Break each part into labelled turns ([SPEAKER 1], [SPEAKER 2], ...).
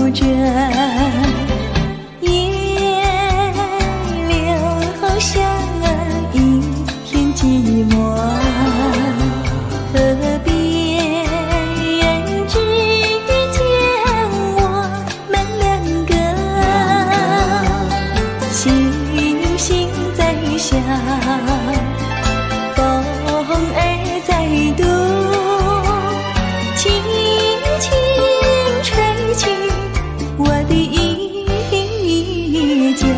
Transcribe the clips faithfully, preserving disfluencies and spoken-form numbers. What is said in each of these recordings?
[SPEAKER 1] 着夜留下一片寂寞，河边人只见我们两个，星星在笑，风儿在读，轻轻吹起我的衣角。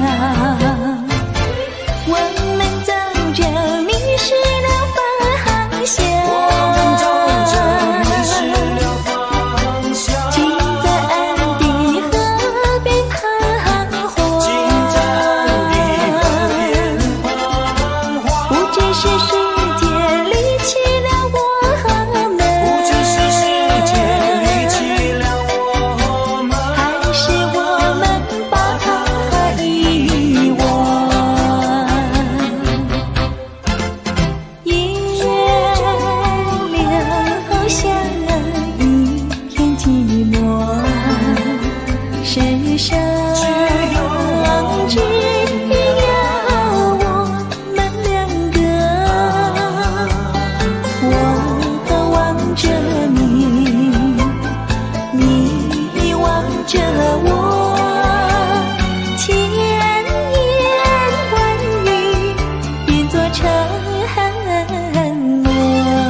[SPEAKER 1] 我们走着迷失了方向，
[SPEAKER 2] 我们走着迷失了方向，
[SPEAKER 1] 竟在岸的河边彷徨，
[SPEAKER 2] 竟在岸的河边彷徨。
[SPEAKER 1] 不知是世界离弃了我们，
[SPEAKER 2] 不知是世界离弃了我们，
[SPEAKER 1] 还是我们把它遗忘。夜留下一片寂寞，世上只有我们两个。我望着你，你望着我，千言万语变作沉默。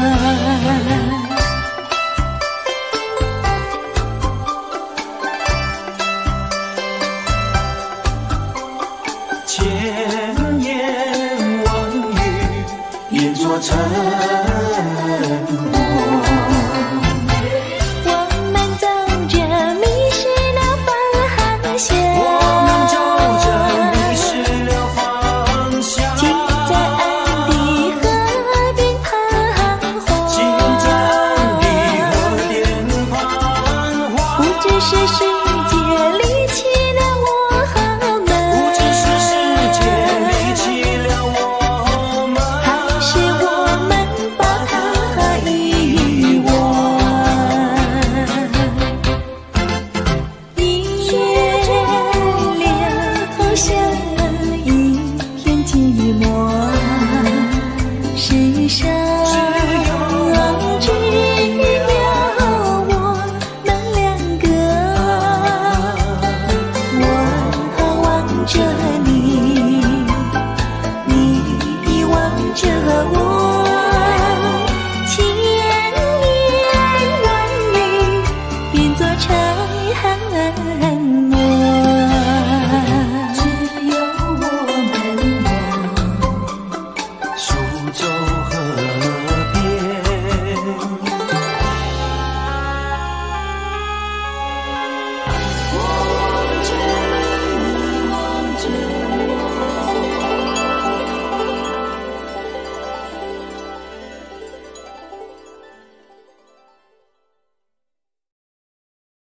[SPEAKER 2] 千言万语变作沉默。
[SPEAKER 1] 我们走着迷失了方向，
[SPEAKER 2] 我们走着迷失了方向，
[SPEAKER 1] 竟在岸的河边彷徨，
[SPEAKER 2] 竟在岸的河边彷徨。
[SPEAKER 1] 不知是世